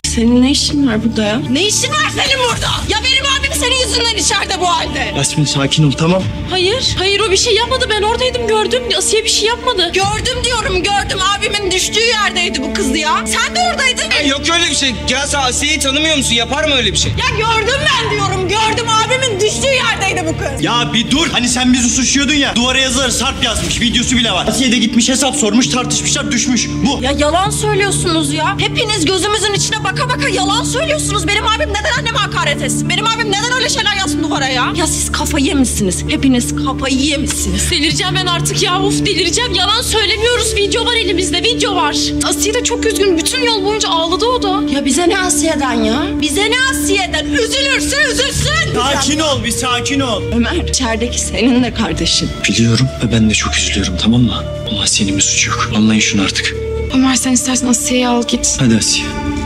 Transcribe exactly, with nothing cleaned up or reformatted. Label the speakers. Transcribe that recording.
Speaker 1: Senin ne işin var burada ya? Ne işin var senin burada? Ya benim abim senin yüzünden içeride bu halde.
Speaker 2: Yasmin sakin ol, tamam.
Speaker 3: Hayır, hayır o bir şey yapmadı. Ben oradaydım, gördüm. Asiye bir şey yapmadı.
Speaker 1: Gördüm diyorum, gördüm. Abimin düştüğü yerdeydi bu kız ya. Sen de oradaydın.
Speaker 4: Ya yok öyle bir şey. Ya sen Asiye'yi tanımıyor musun? Yapar mı öyle bir şey?
Speaker 1: Ya gördüm ben diyorum, gördüm. Abimin düştüğü yerdeydi bu kız.
Speaker 2: Ya bir dur. Hani sen bizi suçluyordun ya. Duvara yazıları Sarp yazmış. Videosu bile var. Asiye de gitmiş hesap sormuş, tartışmışlar, düşmüş. Bu.
Speaker 1: Ya yalan söylüyorsunuz ya. Hepiniz gözümüzün içine baka baka yalan söylüyorsunuz. Benim abim neden anneme hakaret etsin? Benim abim neden öyle şeyler yazsın duvara ya? Ya siz kafayı yemişsiniz. Hepiniz kafayı yemişsiniz.
Speaker 3: Delireceğim ben artık ya. Uf delireceğim. Yalan söylemiyoruz. Video var elimizde. Video var. Asiye de çok üzgün. Bütün yol boyunca ağladı o da.
Speaker 1: Ya bize ne Asiye'den ya? Bize ne Asiye'den? Üzülürse üzülsün.
Speaker 2: Sakin ol, bir sakin ol.
Speaker 1: Ömer, içerideki senin de kardeşin.
Speaker 2: Biliyorum ve ben de çok üzülüyorum, tamam mı? Ama Asiye'nin bir suçu yok. Anlayın şunu artık.
Speaker 3: Ömer sen istersen Asiye'yi al git.
Speaker 2: Hadi Asiye.